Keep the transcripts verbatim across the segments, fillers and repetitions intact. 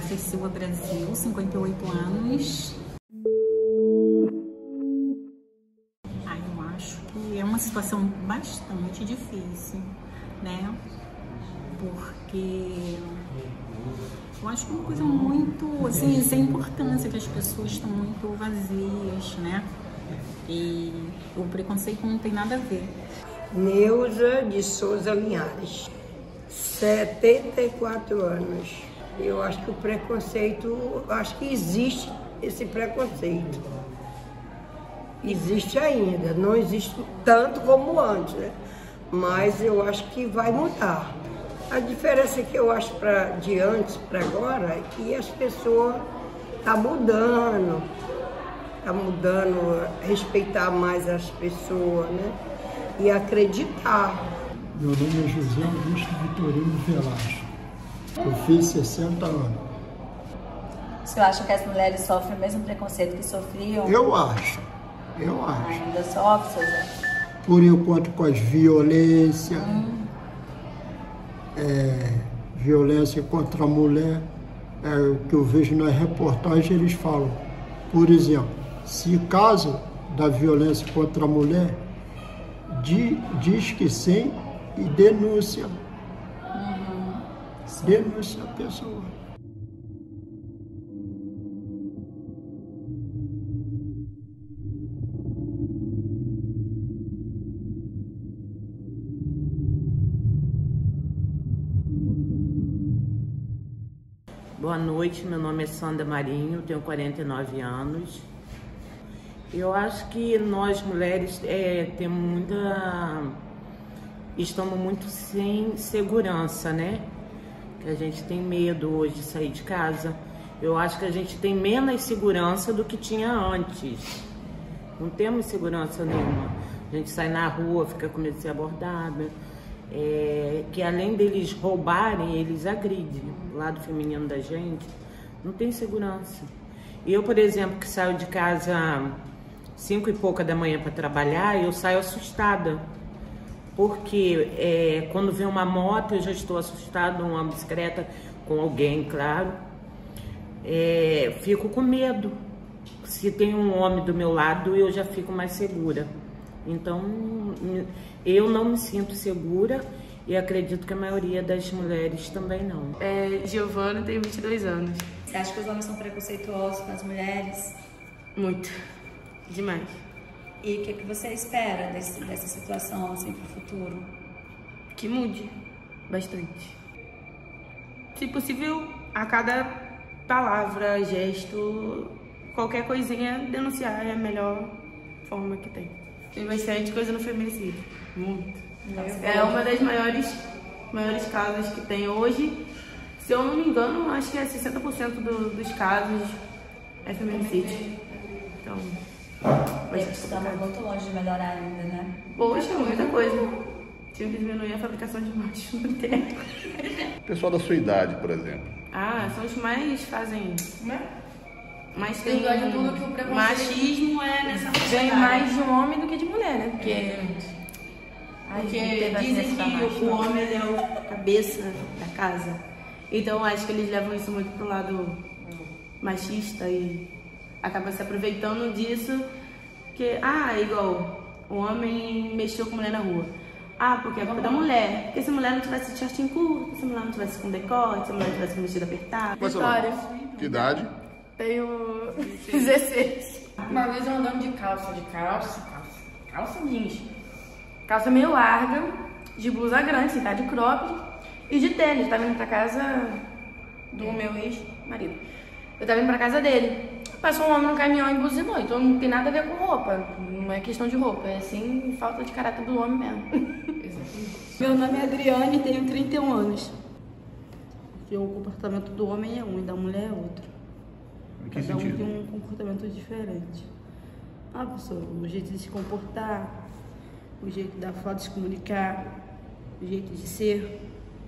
Graças Silva Brasil, cinquenta e oito anos. Ah, eu acho que é uma situação bastante difícil, né? Porque eu acho que é uma coisa muito, assim, sem importância, que as pessoas estão muito vazias, né? E o preconceito não tem nada a ver. Neuza de Souza Linhares, setenta e quatro anos. Eu acho que o preconceito, acho que existe esse preconceito. Existe ainda, não existe tanto como antes, né? Mas eu acho que vai mudar. A diferença que eu acho pra, de antes para agora é que as pessoas estão mudando, tá mudando, respeitar mais as pessoas, né? E acreditar. Meu nome é José Augusto Vitorino Velasco. Eu fiz sessenta anos. O senhor acha que as mulheres sofrem o mesmo preconceito que sofriam? Eu acho, eu acho. Ainda sofre, seu Zé? Por enquanto com as violências, Hum. é, violência contra a mulher, é, o que eu vejo nas reportagens, eles falam, por exemplo, se caso da violência contra a mulher, di, diz que sim e denúncia. Uhum. Denúncia a pessoa. Boa noite, meu nome é Sandra Marinho, tenho quarenta e nove anos. Eu acho que nós mulheres é, temos muita... estamos muito sem segurança, né? Que a gente tem medo hoje de sair de casa. Eu acho que a gente tem menos segurança do que tinha antes. Não temos segurança nenhuma. A gente sai na rua, fica com medo de ser abordada. É, que além deles roubarem, eles agridem. O lado feminino da gente não tem segurança. Eu, por exemplo, que saio de casa cinco e pouca da manhã para trabalhar, eu saio assustada. Porque é, quando vem uma moto, eu já estou assustada, uma bicicleta com alguém, claro. É, fico com medo. Se tem um homem do meu lado, eu já fico mais segura. Então, eu não me sinto segura e acredito que a maioria das mulheres também não. É, Giovana, tem vinte e dois anos. Você acha que os homens são preconceituosos com as mulheres? Muito. Demais. E o que, que você espera desse, dessa situação, assim, pro futuro? Que mude bastante. Se possível, a cada palavra, gesto, qualquer coisinha, denunciar é a melhor forma que tem. Tem bastante coisa no feminicídio. Muito. É uma das maiores, maiores causas que tem hoje. Se eu não me engano, acho que é sessenta por cento do, dos casos é feminicídio. Então... Estamos muito longe de melhorar ainda, né? Poxa, muita coisa. Tinha que diminuir a fabricação de machos no terra. Pessoal da sua idade, por exemplo. Ah, são os que mais fazem. Né? Mas tem Tem de tudo que o preconceito machismo é nessa vem mais de um homem do que de mulher, né? Porque, Ai, porque gente, dizem vai que ser o homem é o cabeça da casa. Então acho que eles levam isso muito pro lado machista e acaba se aproveitando disso. Que, ah, igual, o homem mexeu com a mulher na rua. Ah, porque é culpa da mulher. Porque se a mulher não tivesse de shortinho curto, se a mulher não tivesse com decote, se a mulher não tivesse com vestido apertado. Qual é seu nome? Que idade? Tenho dezesseis. Uma vez eu andando de calça, de calça, calça, calça jeans. Calça meio larga, de blusa grande, assim, tá de cropped e de tênis. Tava indo pra casa do meu ex-marido. Eu tava indo pra casa dele. Passou um homem no caminhão e buzinou. Então não tem nada a ver com roupa. Não é questão de roupa, é assim, falta de caráter do homem mesmo. Meu nome é Adriane e tenho trinta e um anos. Porque o comportamento do homem é um e da mulher é outro. Em que Cada um sentido? tem um comportamento diferente. Ah, pessoal, o jeito de se comportar, o jeito da fala de se comunicar, o jeito de ser.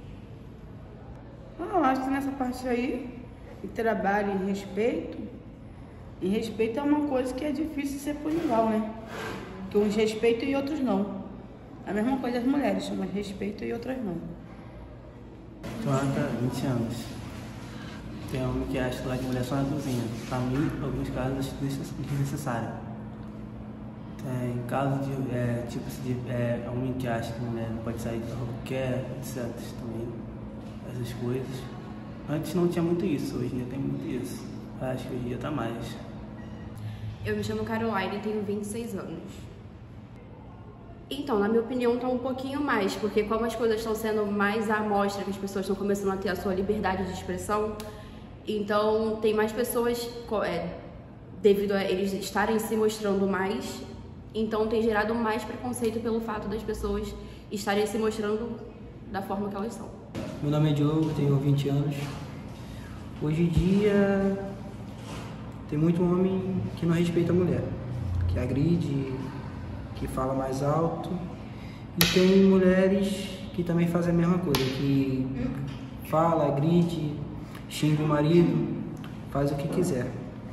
Ah, eu acho que nessa parte aí, de trabalho e respeito, e respeito é uma coisa que é difícil ser por igual, né? Que uns respeitam e outros não. A mesma coisa as mulheres, umas respeitam e outras não. Torta, vinte anos. Tem homem que acha que lugar de mulher só na cozinha. Pra mim, em alguns casos, acho desnecessário. Tem casos de, é, tipo, de é, homem que acha que mulher não pode sair de onde quer, etcétera. Também, essas coisas. Antes não tinha muito isso, hoje em dia tem muito isso. Acho que hoje em dia tá mais. Eu me chamo Caroline e tenho vinte e seis anos. Então, na minha opinião, tá um pouquinho mais, porque como as coisas estão sendo mais à mostra, que as pessoas estão começando a ter a sua liberdade de expressão, então tem mais pessoas, é, devido a eles estarem se mostrando mais, então tem gerado mais preconceito pelo fato das pessoas estarem se mostrando da forma que elas são. Meu nome é Diogo, tenho vinte anos. Hoje em dia tem muito homem que não respeita a mulher, que agride, que fala mais alto. E tem mulheres que também fazem a mesma coisa, que fala, agride, xinga o marido, faz o que quiser.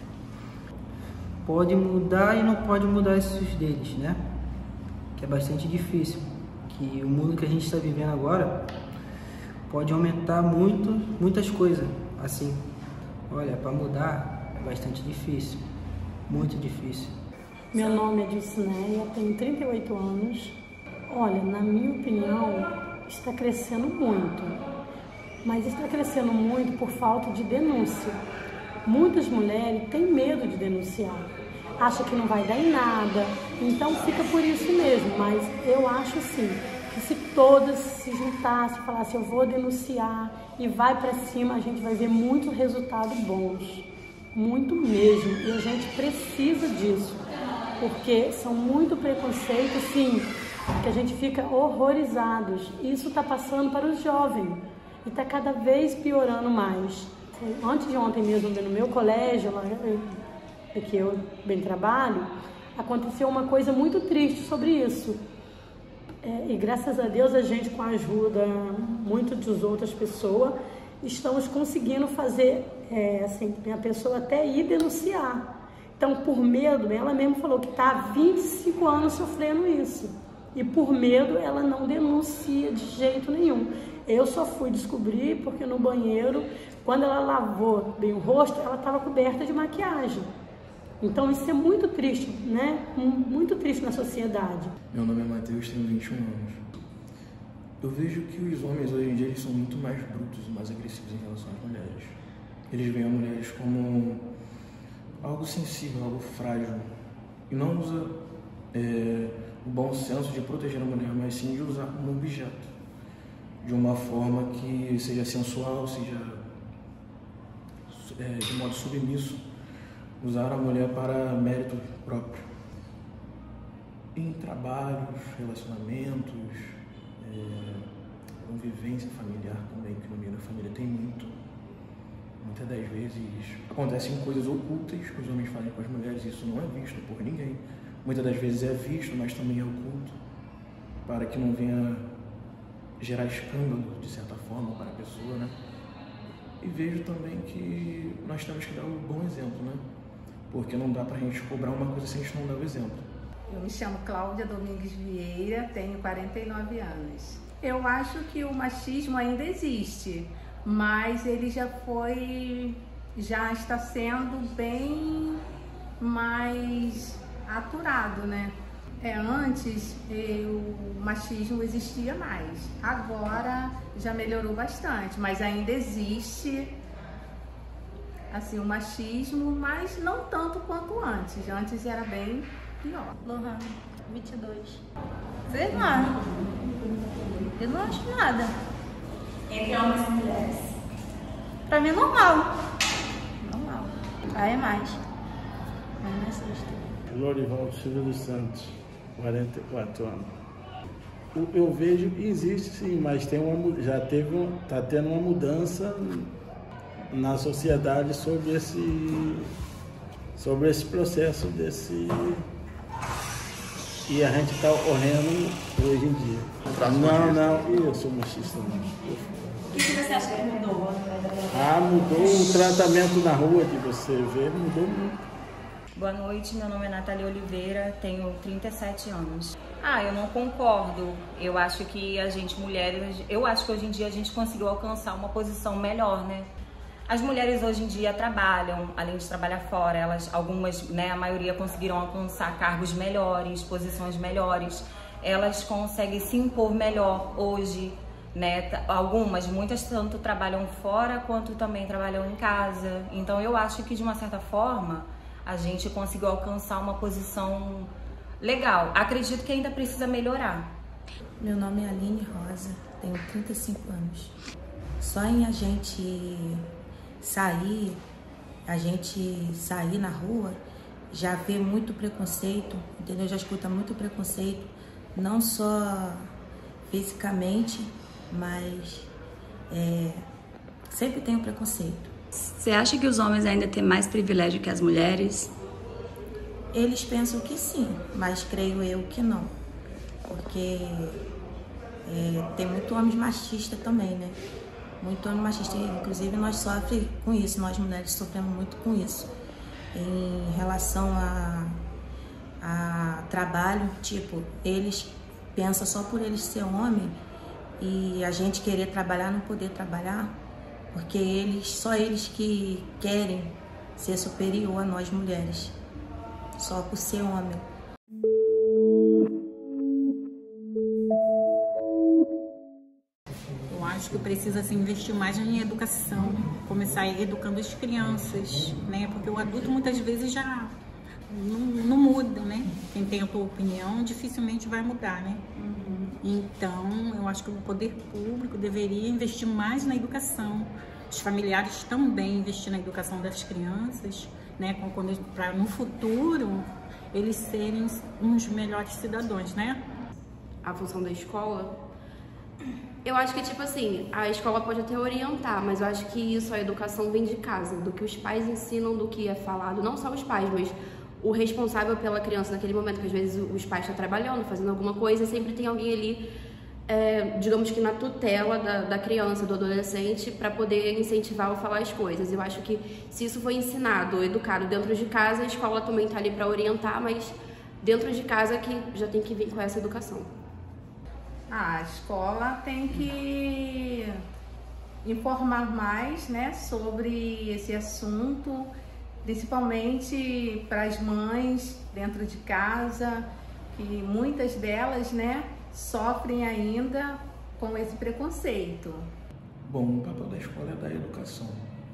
Pode mudar e não pode mudar esses deles, né? Que é bastante difícil. Que o mundo que a gente está vivendo agora pode aumentar muito, muitas coisas, assim. Olha, para mudar é bastante difícil, muito difícil. Meu nome é Dulcineia, tenho trinta e oito anos. Olha, na minha opinião, está crescendo muito. Mas está crescendo muito por falta de denúncia. Muitas mulheres têm medo de denunciar. Acham que não vai dar em nada. Então fica por isso mesmo. Mas eu acho assim, que se todas se juntassem e falassem, eu vou denunciar e vai para cima, a gente vai ver muitos resultados bons. Muito mesmo. E a gente precisa disso. Porque são muito preconceitos, sim, que a gente fica horrorizados. Isso está passando para os jovens e está cada vez piorando mais. Antes de ontem mesmo, no meu colégio, lá que eu bem trabalho, aconteceu uma coisa muito triste sobre isso. É, e graças a Deus a gente, com a ajuda muito das outras pessoas, estamos conseguindo fazer é, assim, a pessoa até ir denunciar. Então, por medo, ela mesma falou que está há vinte e cinco anos sofrendo isso. E por medo, ela não denuncia de jeito nenhum. Eu só fui descobrir porque no banheiro, quando ela lavou bem o rosto, ela estava coberta de maquiagem. Então, isso é muito triste, né? Muito triste na sociedade. Meu nome é Matheus, tenho vinte e um anos. Eu vejo que os homens hoje em dia eles são muito mais brutos e mais agressivos em relação às mulheres. Eles veem as mulheres como algo sensível, algo frágil, e não usa é, o bom senso de proteger a mulher, mas sim de usar como objeto, de uma forma que seja sensual, seja é, de modo submisso, usar a mulher para mérito próprio. Em trabalhos, relacionamentos, é, convivência familiar também, que no meio da família tem muito. Muitas das vezes acontecem coisas ocultas que os homens fazem com as mulheres e isso não é visto por ninguém. Muitas das vezes é visto, mas também é oculto, para que não venha gerar escândalo, de certa forma, para a pessoa, né? E vejo também que nós temos que dar um bom exemplo, né? Porque não dá pra gente cobrar uma coisa se a gente não dá o exemplo. Eu me chamo Cláudia Domingues Vieira, tenho quarenta e nove anos. Eu acho que o machismo ainda existe, mas ele já foi, já está sendo bem mais aturado, né? É, antes eu, o machismo existia mais, agora já melhorou bastante, mas ainda existe assim o machismo, mas não tanto quanto antes. Antes era bem pior. Lohan, vinte e dois. Sei lá, eu não acho nada. Entre homens e mulheres? Pra mim é normal. Normal. Aí é mais. Aí não é susto. Lorival Silva dos Santos, quarenta e quatro anos. Eu vejo que existe sim, mas tem uma, já teve uma, tá tendo uma mudança na sociedade sobre esse, sobre esse processo desse e a gente está ocorrendo hoje em dia. Não, não, eu sou machista não. O que você acha que mudou? Ah, mudou o tratamento na rua de você ver, mudou muito. Boa noite, meu nome é Natália Oliveira, tenho trinta e sete anos. Ah, eu não concordo. Eu acho que a gente, mulheres, eu acho que hoje em dia a gente conseguiu alcançar uma posição melhor, né? As mulheres hoje em dia trabalham, além de trabalhar fora, elas, algumas, né, a maioria conseguiram alcançar cargos melhores, posições melhores, elas conseguem se impor melhor hoje, né? Algumas, muitas tanto trabalham fora quanto também trabalham em casa. Então eu acho que de uma certa forma a gente conseguiu alcançar uma posição legal. Acredito que ainda precisa melhorar. Meu nome é Aline Rosa, tenho trinta e cinco anos. Só em a gente sair, a gente sair na rua, já vê muito preconceito, entendeu? Já escuta muito preconceito, não só fisicamente, mas é, sempre tem um preconceito. Você acha que os homens ainda têm mais privilégio que as mulheres? Eles pensam que sim, mas creio eu que não. Porque é, tem muito homem machista também, né? Muito homem machista, inclusive nós sofremos com isso, nós mulheres sofremos muito com isso. Em relação a, a trabalho, tipo, eles pensam só por eles ser homem e a gente querer trabalhar, não poder trabalhar, porque eles, só eles que querem ser superior a nós mulheres, só por ser homem. Eu acho que precisa se investir mais em educação, começar educando as crianças, né? Porque o adulto muitas vezes já não, não muda, né? Quem tem a tua opinião dificilmente vai mudar, né? Uhum. Então, eu acho que o poder público deveria investir mais na educação. Os familiares também investir na educação das crianças, né? Para no futuro eles serem uns melhores cidadãos, né? A função da escola, eu acho que, tipo assim, a escola pode até orientar, mas eu acho que isso, a educação vem de casa, do que os pais ensinam, do que é falado, não só os pais, mas o responsável pela criança naquele momento, que às vezes os pais estão trabalhando, fazendo alguma coisa, sempre tem alguém ali, é, digamos que na tutela da, da criança, do adolescente, para poder incentivar ou falar as coisas. Eu acho que se isso foi ensinado, educado dentro de casa, a escola também está ali para orientar, mas dentro de casa que já tem que vir com essa educação. Ah, a escola tem que informar mais, né, sobre esse assunto, principalmente para as mães dentro de casa, que muitas delas, né, sofrem ainda com esse preconceito. Bom, o papel da escola é dar educação,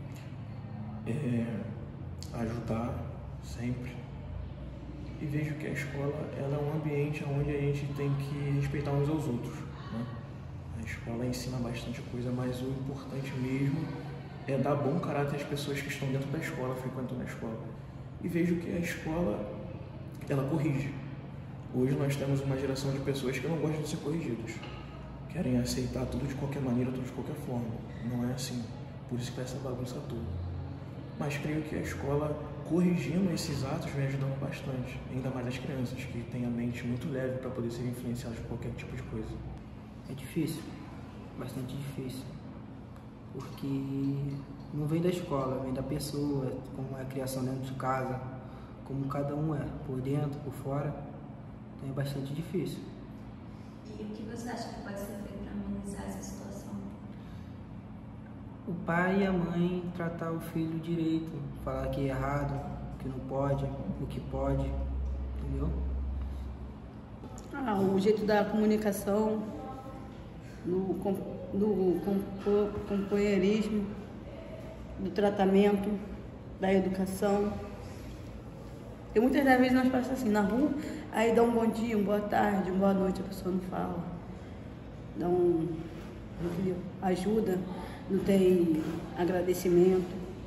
é ajudar sempre. E vejo que a escola ela é um ambiente onde a gente tem que respeitar uns aos outros, né? A escola ensina bastante coisa, mas o importante mesmo é dar bom caráter às pessoas que estão dentro da escola, frequentando a escola. E vejo que a escola, ela corrige. Hoje nós temos uma geração de pessoas que não gostam de ser corrigidas. Querem aceitar tudo de qualquer maneira, tudo de qualquer forma. Não é assim. Por isso que essa bagunça toda. Mas creio que a escola, corrigindo esses atos, vem ajudando bastante. Ainda mais as crianças, que têm a mente muito leve para poder ser influenciadas por qualquer tipo de coisa. É difícil. Bastante difícil. Porque não vem da escola, vem da pessoa, como é a criação dentro de casa, como cada um é, por dentro, por fora. Então é bastante difícil. E o que você acha que pode ser feito para amenizar essa situação? O pai e a mãe tratar o filho direito, falar que é errado, que não pode, o que pode, entendeu? Ah, o jeito da comunicação, do, do companheirismo, do tratamento, da educação. E muitas das vezes nós passamos assim na rua, aí dá um bom dia, uma boa tarde, uma boa noite, a pessoa não fala. Dá um, ajuda, não tem agradecimento.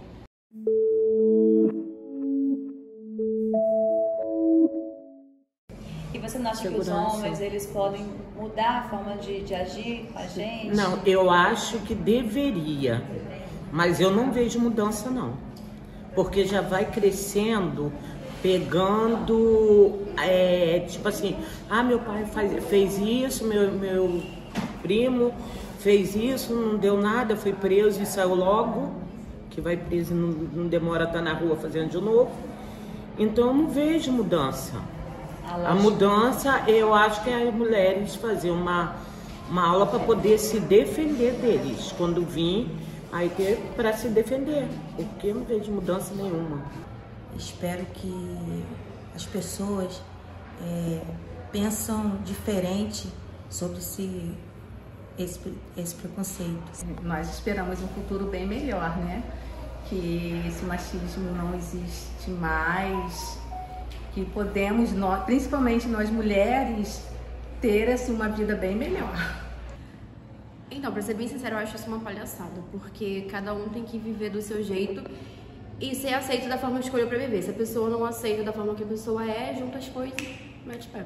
E você não acha Segurança. que os homens eles podem mudar a forma de, de agir com a gente? Não, eu acho que deveria, mas eu não vejo mudança não, porque já vai crescendo, pegando, é, tipo assim, ah, meu pai faz, fez isso, meu, meu primo fez isso, não deu nada, foi preso e saiu logo, que vai preso e não, não demora a estar na rua fazendo de novo. Então eu não vejo mudança. A mudança, eu acho que é as mulheres fazer uma, uma aula para poder se defender deles. Quando vir Aí que é para se defender, porque eu não vejo mudança nenhuma. Espero que as pessoas é, pensam diferente sobre esse, esse, esse preconceito. Nós esperamos um futuro bem melhor, né? Que esse machismo não existe mais, que podemos, nós, principalmente nós mulheres, ter assim, uma vida bem melhor. Então, pra ser bem sincero, eu acho isso uma palhaçada, porque cada um tem que viver do seu jeito e ser aceito da forma que escolheu pra viver. Se a pessoa não aceita da forma que a pessoa é, junta as coisas, mete pé.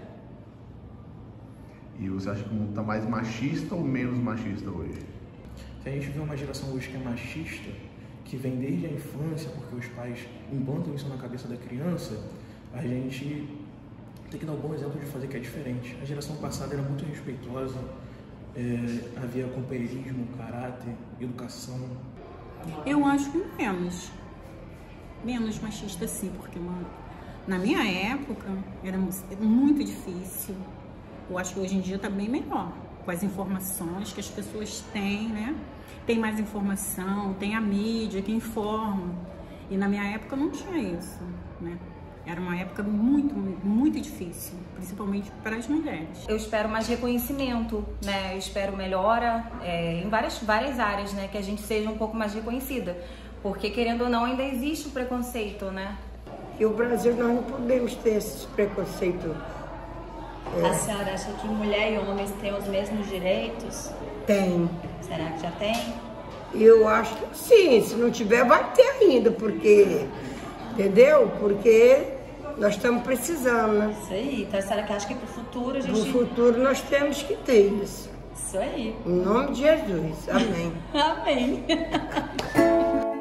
E você acha que o mundo tá mais machista ou menos machista hoje? Se a gente vê uma geração hoje que é machista, que vem desde a infância, porque os pais implantam isso na cabeça da criança, a gente tem que dar um bom exemplo de fazer que é diferente. A geração passada era muito respeitosa, é, havia companheirismo, caráter, educação. Eu acho que menos. Menos machista sim, porque mano, na minha época era muito difícil. Eu acho que hoje em dia tá bem melhor, com as informações que as pessoas têm, né? Tem mais informação, tem a mídia que informa. E na minha época não tinha isso, né? Era uma época muito, muito difícil, principalmente para as mulheres. Eu espero mais reconhecimento, né? Eu espero melhora é, em várias, várias áreas, né? Que a gente seja um pouco mais reconhecida. Porque, querendo ou não, ainda existe o preconceito, né? E o Brasil, nós não podemos ter esse preconceito. É. A senhora acha que mulher e homens têm os mesmos direitos? Tem. Será que já tem? Eu acho que sim, se não tiver vai ter ainda, porque, entendeu? Porque nós estamos precisando, né? Isso aí, então a senhora que acha que pro futuro a gente... No futuro nós temos que ter isso. Isso aí. Em nome de Jesus, amém. Amém.